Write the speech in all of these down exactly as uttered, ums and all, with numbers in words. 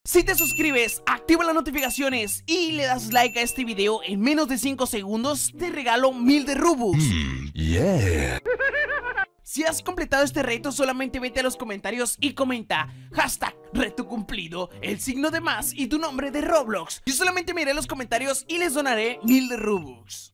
Si te suscribes, activa las notificaciones y le das like a este video en menos de cinco segundos, te regalo mil de Robux. Mm, yeah. Si has completado este reto, solamente vete a los comentarios y comenta hashtag reto cumplido, el signo de más y tu nombre de Roblox. Yo solamente miraré los comentarios y les donaré mil de Robux.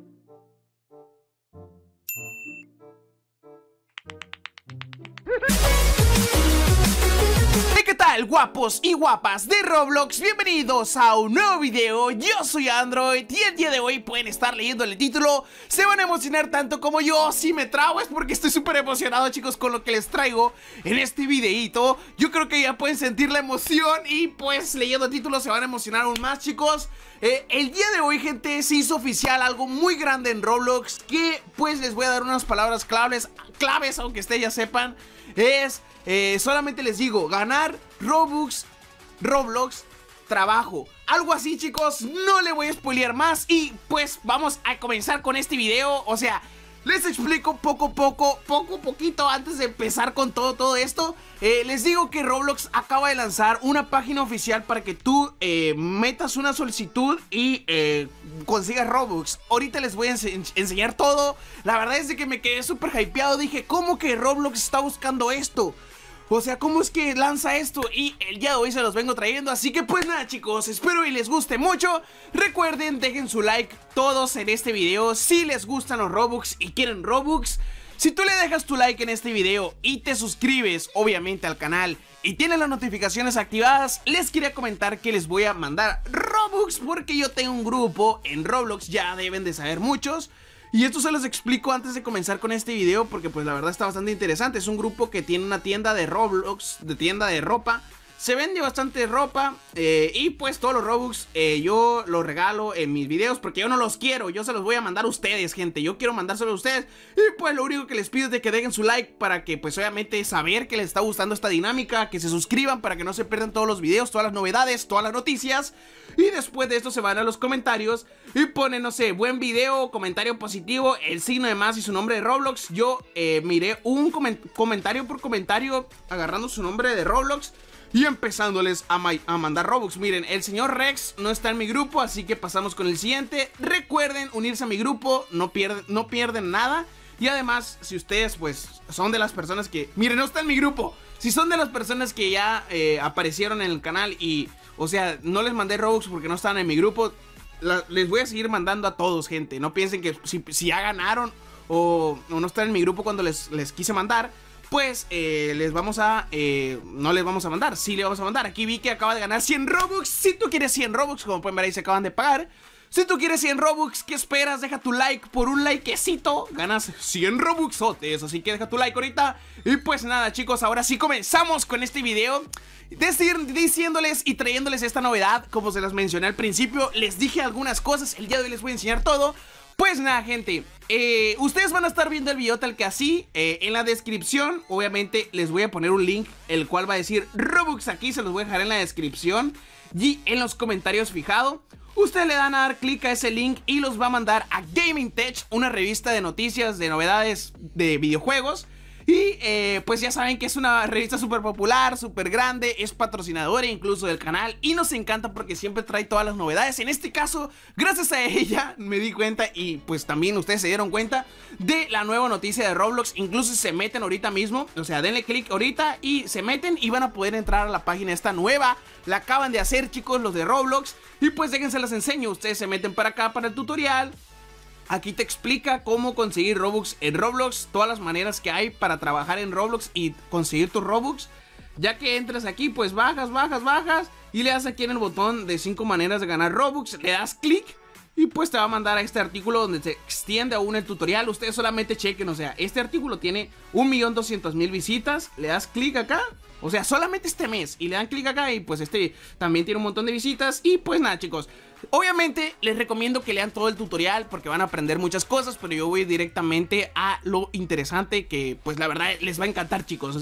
¿Qué tal, guapos y guapas de Roblox? Bienvenidos a un nuevo video. Yo soy Android y el día de hoy pueden estar leyendo el título. Se van a emocionar tanto como yo. Si me trago es porque estoy súper emocionado, chicos, con lo que les traigo en este videito. Yo creo que ya pueden sentir la emoción y pues leyendo el título se van a emocionar aún más, chicos. Eh, el día de hoy, gente, se hizo oficial algo muy grande en Roblox, que pues les voy a dar unas palabras claves, claves, aunque ustedes ya sepan. Es... Eh, solamente les digo, ganar Robux, Roblox, trabajo, algo así, chicos. No le voy a spoilear más y pues vamos a comenzar con este video. O sea, les explico poco a poco, poco a poquito antes de empezar con todo, todo esto. eh, Les digo que Roblox acaba de lanzar una página oficial para que tú eh, metas una solicitud y eh, consigas Robux. Ahorita les voy a ense enseñar todo. La verdad es de que me quedé súper hypeado. Dije, ¿cómo que Roblox está buscando esto? O sea, ¿cómo es que lanza esto? Y el día de hoy se los vengo trayendo. Así que pues nada, chicos, espero y les guste mucho. Recuerden, dejen su like todos en este video si les gustan los Robux y quieren Robux. Si tú le dejas tu like en este video y te suscribes, obviamente, al canal y tienes las notificaciones activadas, les quería comentar que les voy a mandar Robux porque yo tengo un grupo en Roblox, ya deben de saber muchos. Y esto se los explico antes de comenzar con este video porque pues la verdad está bastante interesante. Es un grupo que tiene una tienda de Roblox, de tienda de ropa. Se vende bastante ropa eh, y pues todos los Robux eh, yo los regalo en mis videos porque yo no los quiero, yo se los voy a mandar a ustedes, gente. Yo quiero mandárselos a ustedes y pues lo único que les pido es de que dejen su like para que pues obviamente saber que les está gustando esta dinámica, que se suscriban para que no se pierdan todos los videos, todas las novedades, todas las noticias. Y después de esto se van a los comentarios y ponen, no sé, buen video, comentario positivo, el signo de más y su nombre de Roblox. Yo eh, miré un coment comentario por comentario agarrando su nombre de Roblox y empezándoles a, a mandar Robux. Miren, el señor Rex no está en mi grupo, así que pasamos con el siguiente. Recuerden unirse a mi grupo, no pierden, no pierden nada. Y además, si ustedes pues son de las personas que... Miren, no está en mi grupo. Si son de las personas que ya eh, aparecieron en el canal y... O sea, no les mandé Robux porque no están en mi grupo, la, les voy a seguir mandando a todos, gente. No piensen que si, si ya ganaron o, o no están en mi grupo cuando les, les quise mandar, pues eh, les vamos a... Eh, no les vamos a mandar, sí les vamos a mandar. Aquí vi que acaba de ganar cien Robux. Si tú quieres cien Robux, como pueden ver ahí se acaban de pagar. Si tú quieres cien Robux, ¿qué esperas? Deja tu like, por un likecito ganas cien Robuxotes, así que deja tu like ahorita. Y pues nada, chicos, ahora sí comenzamos con este video. Decir, diciéndoles y trayéndoles esta novedad, como se las mencioné al principio. Les dije algunas cosas, el día de hoy les voy a enseñar todo. Pues nada, gente, eh, ustedes van a estar viendo el video tal que así. eh, En la descripción, obviamente, les voy a poner un link, el cual va a decir Robux aquí, se los voy a dejar en la descripción y en los comentarios fijado. Ustedes le dan a dar clic a ese link y los va a mandar a Gaming Tech, una revista de noticias, de novedades de videojuegos. Y eh, pues ya saben que es una revista súper popular, súper grande, es patrocinadora incluso del canal y nos encanta porque siempre trae todas las novedades. En este caso, gracias a ella me di cuenta y pues también ustedes se dieron cuenta de la nueva noticia de Roblox. Incluso se meten ahorita mismo, o sea, denle clic ahorita y se meten y van a poder entrar a la página esta nueva. La acaban de hacer, chicos, los de Roblox. Y pues déjense las enseño, ustedes se meten para acá para el tutorial. Aquí te explica cómo conseguir Robux en Roblox, todas las maneras que hay para trabajar en Roblox y conseguir tus Robux. Ya que entras aquí, pues bajas, bajas, bajas y le das aquí en el botón de cinco maneras de ganar Robux, le das clic y pues te va a mandar a este artículo donde se extiende aún el tutorial. Ustedes solamente chequen, o sea, este artículo tiene un millón doscientas mil visitas, le das clic acá. O sea, solamente este mes y le dan clic acá y pues este también tiene un montón de visitas. Y pues nada, chicos, obviamente les recomiendo que lean todo el tutorial porque van a aprender muchas cosas, pero yo voy directamente a lo interesante que pues la verdad les va a encantar, chicos. O sea,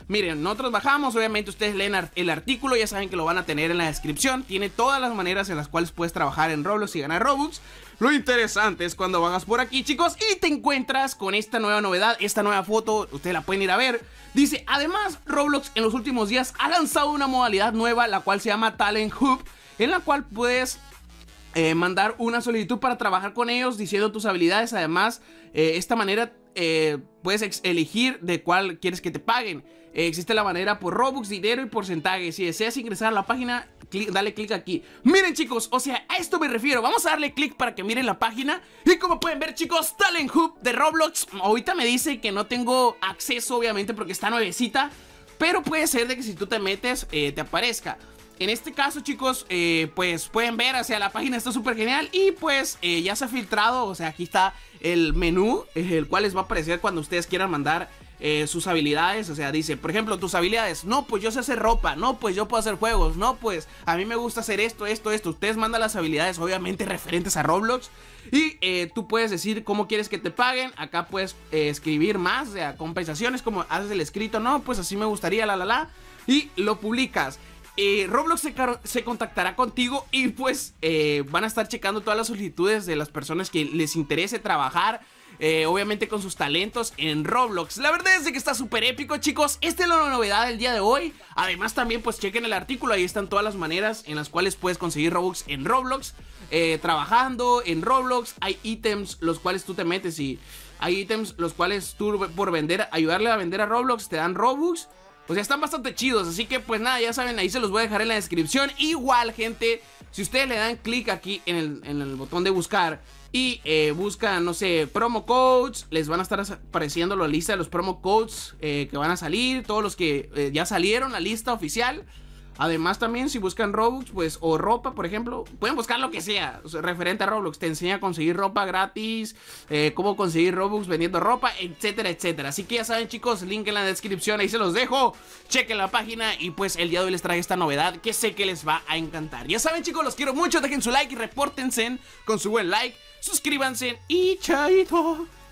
Miren, nosotros bajamos, obviamente ustedes leen el artículo, ya saben que lo van a tener en la descripción. Tiene todas las maneras en las cuales puedes trabajar en Roblox y ganar Robux. Lo interesante es cuando bajas por aquí, chicos, y te encuentras con esta nueva novedad, esta nueva foto, ustedes la pueden ir a ver. Dice, además, Roblox en los últimos días ha lanzado una modalidad nueva, la cual se llama Talent Hub, en la cual puedes eh, mandar una solicitud para trabajar con ellos, diciendo tus habilidades. Además, eh, esta manera eh, puedes elegir de cuál quieres que te paguen. Eh, existe la manera por Robux, dinero y porcentaje. Si deseas ingresar a la página, clic, dale clic aquí. Miren, chicos, o sea, a esto me refiero. Vamos a darle clic para que miren la página. Y como pueden ver, chicos, Talent Hub de Roblox. Ahorita me dice que no tengo acceso, obviamente, porque está nuevecita, pero puede ser de que si tú te metes, eh, te aparezca. En este caso, chicos, eh, pues pueden ver, o sea, la página está súper genial. Y pues eh, ya se ha filtrado, o sea, aquí está el menú, eh, el cual les va a aparecer cuando ustedes quieran mandar eh, sus habilidades. O sea, dice, por ejemplo, tus habilidades. No, pues yo sé hacer ropa. No, pues yo puedo hacer juegos. No, pues a mí me gusta hacer esto, esto, esto. Ustedes mandan las habilidades, obviamente, referentes a Roblox. Y eh, tú puedes decir cómo quieres que te paguen. Acá puedes eh, escribir más, o sea, compensaciones, como haces el escrito. No, pues así me gustaría, la, la, la. Y lo publicas. Eh, Roblox se, se contactará contigo y pues eh, van a estar checando todas las solicitudes de las personas que les interese trabajar, eh, obviamente con sus talentos en Roblox. La verdad es de que está súper épico, chicos. Esta es la novedad del día de hoy. Además también pues chequen el artículo, ahí están todas las maneras en las cuales puedes conseguir Robux en Roblox, eh, trabajando en Roblox. Hay ítems los cuales tú te metes y hay ítems los cuales tú por vender, ayudarle a vender a Roblox, te dan Robux. O sea, están bastante chidos, así que pues nada, ya saben, ahí se los voy a dejar en la descripción. Igual, gente, si ustedes le dan clic aquí en el, en el botón de buscar y eh, buscan, no sé, promo codes, les van a estar apareciendo la lista de los promo codes eh, que van a salir, todos los que eh, ya salieron, la lista oficial. Además también si buscan Robux, pues, o ropa, por ejemplo, pueden buscar lo que sea, o sea, referente a Roblox. Te enseña a conseguir ropa gratis, eh, cómo conseguir Robux vendiendo ropa, etcétera, etcétera. Así que ya saben, chicos, link en la descripción, ahí se los dejo. Chequen la página y pues el día de hoy les trae esta novedad que sé que les va a encantar. Ya saben, chicos, los quiero mucho, dejen su like y repórtense con su buen like. Suscríbanse y chaito.